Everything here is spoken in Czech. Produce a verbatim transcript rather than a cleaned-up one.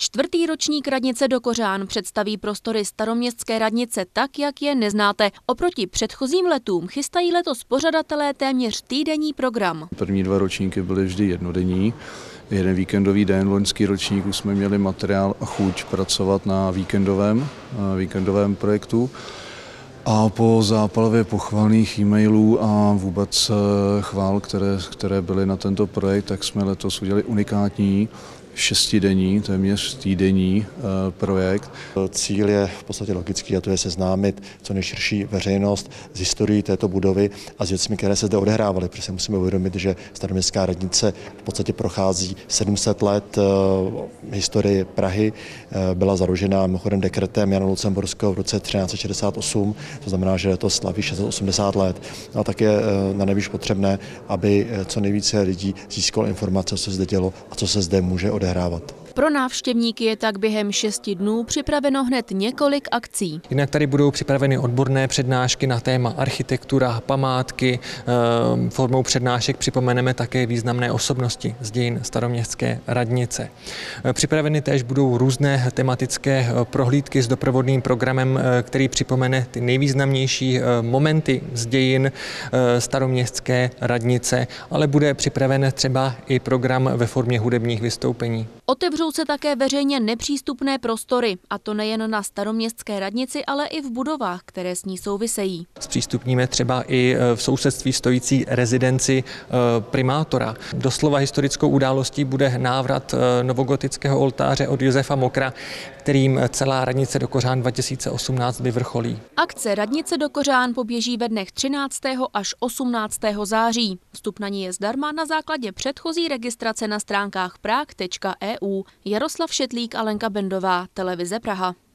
Čtvrtý ročník radnice do Kořán představí prostory staroměstské radnice tak, jak je neznáte. Oproti předchozím letům chystají letos pořadatelé téměř týdenní program. První dva ročníky byly vždy jednodenní. Jeden víkendový den, loňský ročník, už jsme měli materiál a chuť pracovat na víkendovém, na víkendovém projektu. A po zápalavě pochvalných e-mailů a vůbec chvál, které, které byly na tento projekt, tak jsme letos udělali unikátní šestidenní, téměř týdenní projekt. Cíl je v podstatě logický, a to je seznámit co nejširší veřejnost s historií této budovy a s věcmi, které se zde odehrávaly, protože si musíme uvědomit, že staroměstská radnice v podstatě prochází sedm set let historie Prahy. Byla založena mimochodem dekretem Jana Lucemburského v roce třináct set šedesát osm, to znamená, že to slaví šest set osmdesát let. A tak je na nejvíc potřebné, aby co nejvíce lidí získalo informace, co se zde dělo a co se zde může odehrávat. Pro návštěvníky je tak během šesti dnů připraveno hned několik akcí. Jinak tady budou připraveny odborné přednášky na téma architektura, památky. Formou přednášek připomeneme také významné osobnosti z dějin staroměstské radnice. Připraveny též budou různé tematické prohlídky s doprovodným programem, který připomene ty nejvýznamnější momenty z dějin staroměstské radnice, ale bude připraven třeba i program ve formě hudebních vystoupení. Otevřou se také veřejně nepřístupné prostory, a to nejen na staroměstské radnici, ale i v budovách, které s ní souvisejí. Zpřístupníme třeba i v sousedství stojící rezidenci primátora. Doslova historickou událostí bude návrat novogotického oltáře od Josefa Mokra, kterým celá radnice do Kořán dva tisíce osmnáct vyvrcholí. Akce Radnice do Kořán poběží ve dnech třináctého až osmnáctého září. Vstup na ní je zdarma na základě předchozí registrace na stránkách prah tečka e u. Jaroslav Šetlík a Lenka Bendová, Televize Praha.